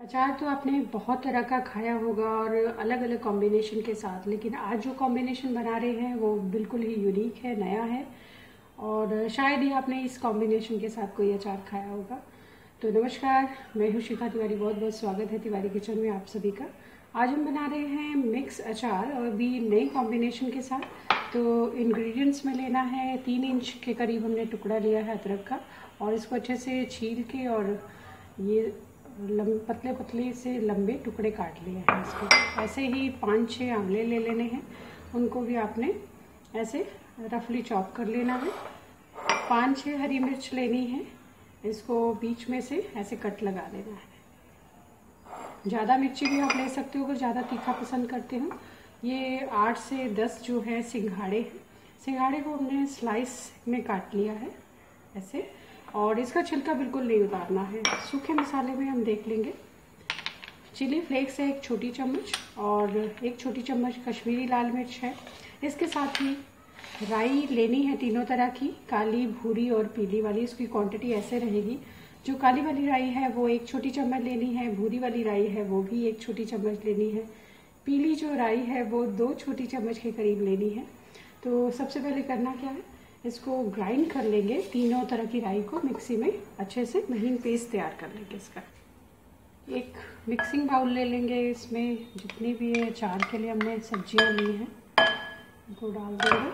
अचार तो आपने बहुत तरह का खाया होगा और अलग अलग कॉम्बिनेशन के साथ, लेकिन आज जो कॉम्बिनेशन बना रहे हैं वो बिल्कुल ही यूनिक है, नया है और शायद ही आपने इस कॉम्बिनेशन के साथ कोई अचार खाया होगा। तो नमस्कार, मैं हूँ शिखा तिवारी। बहुत बहुत स्वागत है तिवारी किचन में आप सभी का। आज हम बना रहे हैं मिक्स अचार और भी नई कॉम्बिनेशन के साथ। तो इंग्रेडिएंट्स में लेना है 3 इंच के करीब हमने टुकड़ा लिया है अदरक का और इसको अच्छे से छील के और ये पतले पतले से लंबे टुकड़े काट लिए हैं इसके। ऐसे ही 5-6 आंवले ले लेने हैं, उनको भी आपने ऐसे रफली चॉप कर लेना है। 5-6 हरी मिर्च लेनी है, इसको बीच में से ऐसे कट लगा देना है। ज़्यादा मिर्ची भी आप ले सकते हो अगर ज़्यादा तीखा पसंद करते हो। ये 8 से 10 जो है सिंघाड़े हैं, सिंघाड़े को हमने स्लाइस में काट लिया है ऐसे, और इसका छिलका बिल्कुल नहीं उतारना है। सूखे मसाले में हम देख लेंगे, चिली फ्लेक्स है 1 छोटी चम्मच और 1 छोटी चम्मच कश्मीरी लाल मिर्च है। इसके साथ ही राई लेनी है तीनों तरह की, काली, भूरी और पीली वाली। इसकी क्वांटिटी ऐसे रहेगी, जो काली वाली राई है वो 1 छोटी चम्मच लेनी है, भूरी वाली राई है वो भी 1 छोटी चम्मच लेनी है, पीली जो राई है वो 2 छोटी चम्मच के करीब लेनी है। तो सबसे पहले करना क्या है, इसको ग्राइंड कर लेंगे, तीनों तरह की राई को मिक्सी में अच्छे से महीन पेस्ट तैयार कर लेंगे इसका। एक मिक्सिंग बाउल ले लेंगे, इसमें जितनी भी ये अचार के लिए हमने सब्जियां ली हैं उनको डाल देंगे।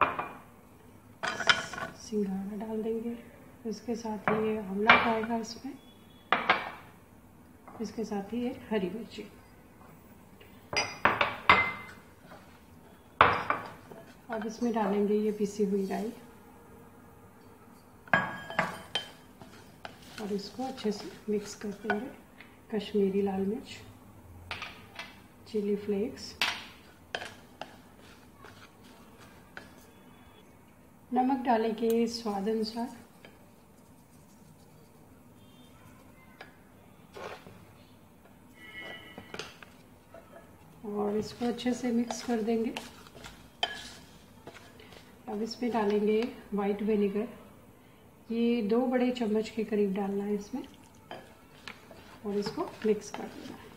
सिंघाड़ा डाल देंगे, इसके साथ ही ये आंवला जाएगा इसमें, इसके साथ ही ये हरी मिर्ची। अब इसमें डालेंगे ये पिसी हुई राई और इसको अच्छे से मिक्स कर देंगे। कश्मीरी लाल मिर्च, चिली फ्लेक्स, नमक डालेंगे स्वाद अनुसार, और इसको अच्छे से मिक्स कर देंगे। अब इसमें डालेंगे वाइट विनेगर, ये 2 बड़े चम्मच के करीब डालना है इसमें और इसको मिक्स कर देना है।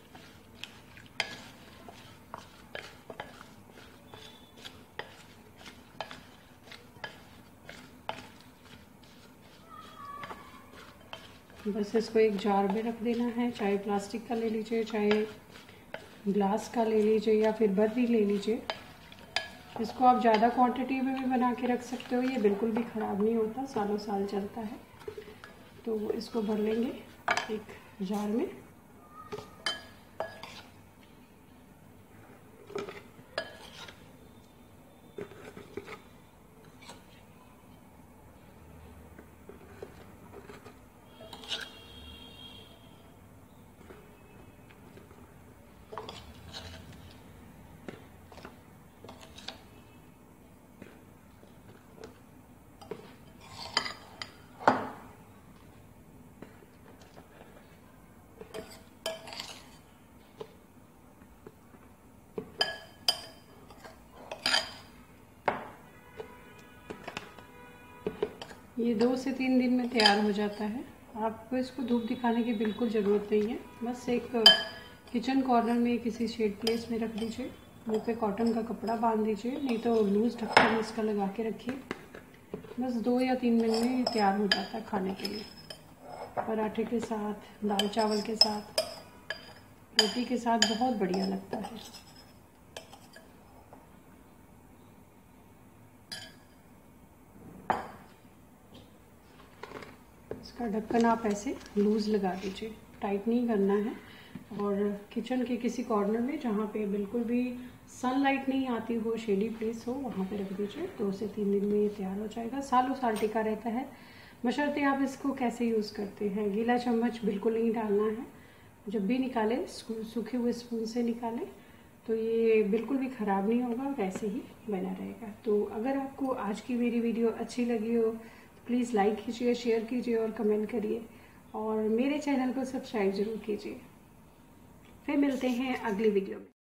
बस इसको एक जार में रख देना है, चाहे प्लास्टिक का ले लीजिए, चाहे ग्लास का ले लीजिए या फिर बर्री ले लीजिए। इसको आप ज़्यादा क्वांटिटी में भी बना के रख सकते हो, ये बिल्कुल भी ख़राब नहीं होता, सालों साल चलता है। तो इसको भर लेंगे एक जार में। ये 2 से 3 दिन में तैयार हो जाता है। आपको इसको धूप दिखाने की बिल्कुल ज़रूरत नहीं है, बस एक किचन कॉर्नर में किसी शेड प्लेस में रख दीजिए, मुँह पे कॉटन का कपड़ा बांध दीजिए, नहीं तो लूज़ ढक्कन इसका लगा के रखिए। बस 2 या 3 दिन में तैयार हो जाता है खाने के लिए। पराठे के साथ, दाल चावल के साथ, रोटी के साथ बहुत बढ़िया लगता है। इसका ढक्कन आप ऐसे लूज़ लगा दीजिए, टाइट नहीं करना है। और किचन के किसी कॉर्नर में जहाँ पे बिल्कुल भी सनलाइट नहीं आती हो, शेडी प्लेस हो, वहाँ पे रख दीजिए। 2 से 3 दिन में ये तैयार हो जाएगा, सालों साल टिका रहता है, बशर्ते आप इसको कैसे यूज़ करते हैं। गीला चम्मच बिल्कुल नहीं डालना है, जब भी निकालें सूखे हुए स्पून से निकालें, तो ये बिल्कुल भी ख़राब नहीं होगा, वैसे ही बना रहेगा। तो अगर आपको आज की मेरी वीडियो अच्छी लगी हो, प्लीज़ लाइक कीजिए, शेयर कीजिए और कमेंट करिए, और मेरे चैनल को सब्सक्राइब ज़रूर कीजिए। फिर मिलते हैं अगली वीडियो में।